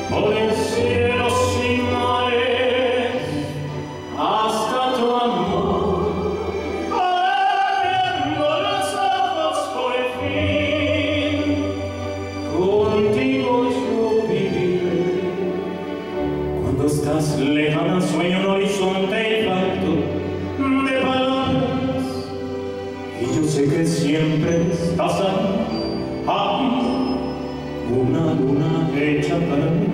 por el cielo sin mares, hasta tu amor, abriendo los ojos por el fin, contigo yo viviré. Cuando estás lejana sueño un horizonte y falto de palabras, y yo sé que siempre estás ahí, una luna hecha para mí.